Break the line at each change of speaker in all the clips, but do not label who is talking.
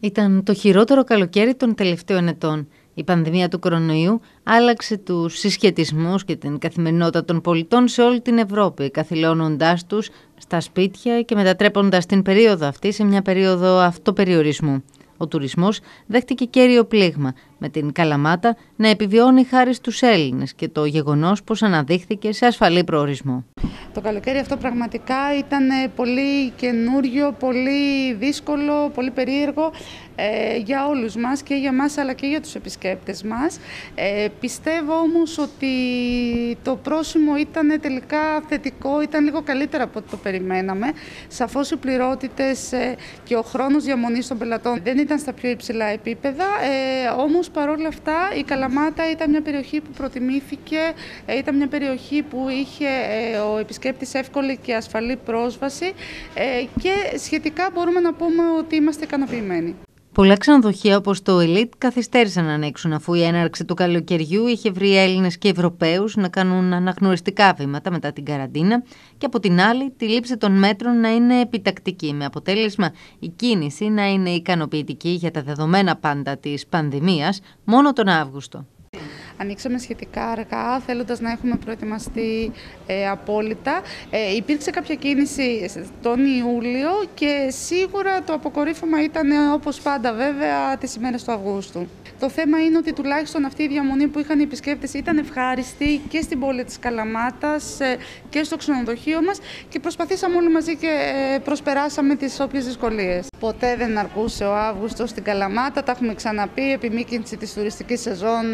Ήταν το χειρότερο καλοκαίρι των τελευταίων ετών. Η πανδημία του κορονοϊού άλλαξε τους συσχετισμούς και την καθημερινότητα των πολιτών σε όλη την Ευρώπη, καθυλώνοντάς τους στα σπίτια και μετατρέποντας την περίοδο αυτή σε μια περίοδο αυτοπεριορισμού. Ο τουρισμός δέχτηκε κέριο πλήγμα, με την Καλαμάτα να επιβιώνει χάρη στους Έλληνες και το γεγονός πως αναδείχθηκε σε ασφαλή προορισμό.
Το καλοκαίρι αυτό πραγματικά ήταν πολύ καινούριο, πολύ δύσκολο, πολύ περίεργο για όλους μας και για μας αλλά και για τους επισκέπτες μας. Πιστεύω όμως ότι το πρόσημο ήταν τελικά θετικό, ήταν λίγο καλύτερα από ό,τι το περιμέναμε. Σαφώς οι πληρότητες και ο χρόνος διαμονής των πελατών δεν ήταν στα πιο υψηλά επίπεδα, όμως παρόλα αυτά η Καλαμάτα ήταν μια περιοχή που προτιμήθηκε, ήταν μια περιοχή που είχε ο επισκέπτης εύκολη και ασφαλή πρόσβαση και σχετικά μπορούμε να πούμε ότι είμαστε ικανοποιημένοι.
Πολλά ξενοδοχεία όπως το Elite καθυστέρησαν να ανοίξουν αφού η έναρξη του καλοκαιριού είχε βρει Έλληνες και Ευρωπαίους να κάνουν αναγνωριστικά βήματα μετά την καραντίνα και από την άλλη τη λήψη των μέτρων να είναι επιτακτική, με αποτέλεσμα η κίνηση να είναι ικανοποιητική για τα δεδομένα πάντα της πανδημίας μόνο τον Αύγουστο.
Ανοίξαμε σχετικά αργά, θέλοντας να έχουμε προετοιμαστεί απόλυτα. Υπήρξε κάποια κίνηση τον Ιούλιο και σίγουρα το αποκορύφωμα ήταν, όπως πάντα βέβαια, τις ημέρες του Αυγούστου. Το θέμα είναι ότι τουλάχιστον αυτή η διαμονή που είχαν οι επισκέπτες ήταν ευχάριστη και στην πόλη της Καλαμάτας και στο ξενοδοχείο μας και προσπαθήσαμε όλοι μαζί και προσπεράσαμε τις όποιες δυσκολίες. Ποτέ δεν αρκούσε ο Αύγουστος στην Καλαμάτα, τα έχουμε ξαναπεί, η επιμήκυνση της τουριστικής σεζόν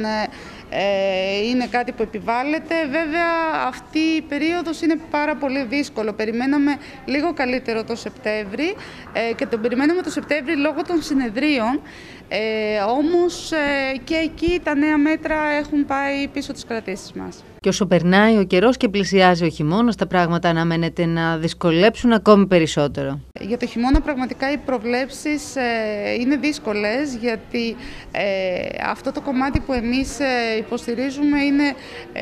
είναι κάτι που επιβάλλεται. Βέβαια αυτή η περίοδος είναι πάρα πολύ δύσκολο. Περιμέναμε λίγο καλύτερο το Σεπτέμβρη και τον περιμέναμε το Σεπτέμβρη λόγω των συνεδρίων. Όμως και εκεί τα νέα μέτρα έχουν πάει πίσω τις κρατήσεις μας.
Και όσο περνάει ο καιρός και πλησιάζει ο χειμώνας, τα πράγματα αναμένεται να δυσκολέψουν ακόμη περισσότερο.
Για το χειμώνα πραγματικά οι προβλέψεις είναι δύσκολες, γιατί αυτό το κομμάτι που εμείς υποστηρίζουμε είναι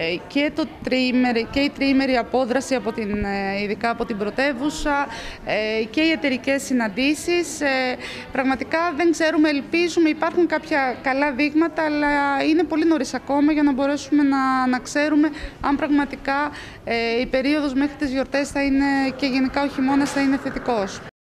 και η τριήμερη απόδραση ειδικά από την πρωτεύουσα και οι εταιρικές συναντήσεις. Πραγματικά δεν ξέρουμε, ελπίζουμε, υπάρχουν κάποια καλά δείγματα, αλλά είναι πολύ νωρίς ακόμα για να μπορέσουμε να ξέρουμε αν πραγματικά η περίοδος μέχρι τις γιορτές θα είναι και γενικά ο χειμώνας θα είναι θετικός.